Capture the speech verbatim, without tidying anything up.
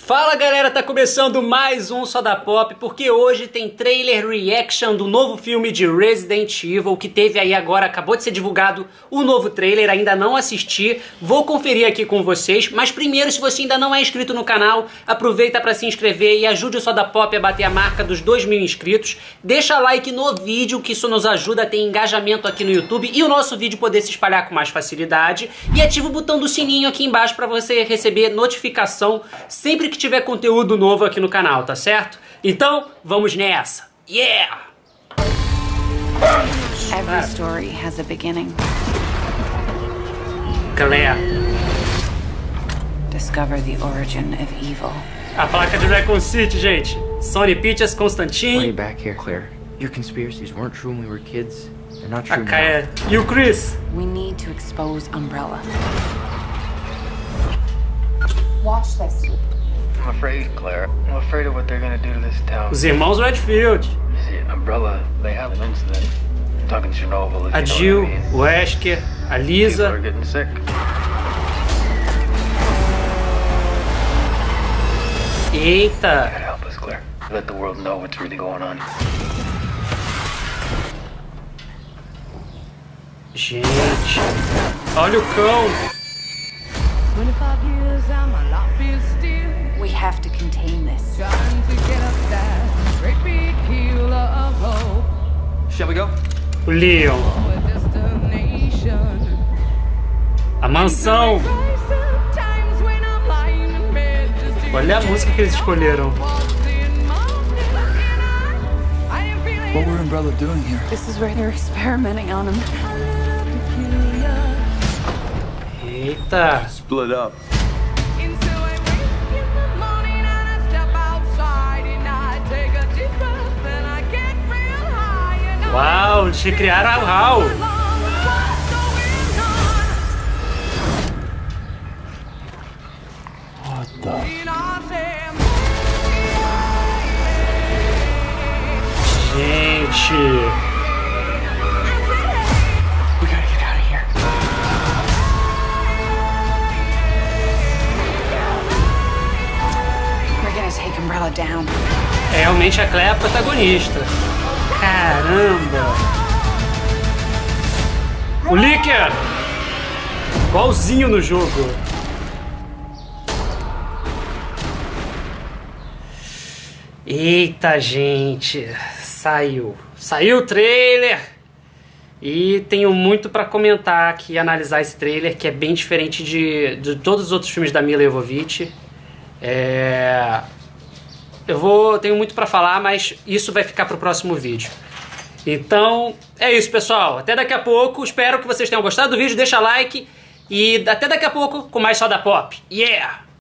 Fala galera, tá começando mais um Só da Pop, porque hoje tem trailer reaction do novo filme de Resident Evil, que teve aí agora, acabou de ser divulgado o novo trailer, ainda não assisti, vou conferir aqui com vocês, mas primeiro, se você ainda não é inscrito no canal, aproveita pra se inscrever e ajude o Só da Pop a bater a marca dos dois mil inscritos, deixa like no vídeo, que isso nos ajuda a ter engajamento aqui no YouTube e o nosso vídeo poder se espalhar com mais facilidade, e ativa o botão do sininho aqui embaixo pra você receber notificação sempre que tiver conteúdo novo aqui no canal, tá certo? Então, vamos nessa! Yeah! Every story has a beginning. Claire. Discover the origin of evil. A placa de Raccoon City, gente. Sonny Pictures, Constantine. Way back here, Claire. Your conspiracies weren't true when we were kids. They're not true A Kaia. now. E o Chris. We need to expose Umbrella. Watch this. I'm afraid, Claire. I'm afraid of what they're gonna do to this town. Os irmãos Redfield. See, Umbrella, they had an incident. I'm talking Chernobyl, if A you know Jill, what I mean. o Wesker, a People are Lisa. getting sick. Eita. God help us, Claire. Let the world know what's really going on. Gente. Olha o cão. twenty-five years and my life is still We have to contain this. trying to get up that great big hill of hope. Shall we go? O Leon. A destination. A mansão. Crisis times when I'm lying in bed just to Olha a música que eles escolheram. what's in my little eye. I am feeling What were Umbrella doing here? This is where they're experimenting on him. peculiar. Eita. Split up. And so I wake in the morning and I step outside and I take a deep breath and I get real high and I Uau, eles recriaram a Hal. Gente. We gotta get out of here. We're gonna take Umbrella down. É realmente a Claire a protagonista. Caramba. O Licker. Igualzinho no jogo. Eita, gente. Saiu. Saiu o trailer. E tenho muito pra comentar aqui e analisar esse trailer, que é bem diferente de, de todos os outros filmes da Milla Jovovich. É... Eu vou, tenho muito pra falar, mas isso vai ficar pro próximo vídeo. Então, é isso, pessoal. Até daqui a pouco. Espero que vocês tenham gostado do vídeo. Deixa like. E até daqui a pouco com mais Só da Pop. Yeah!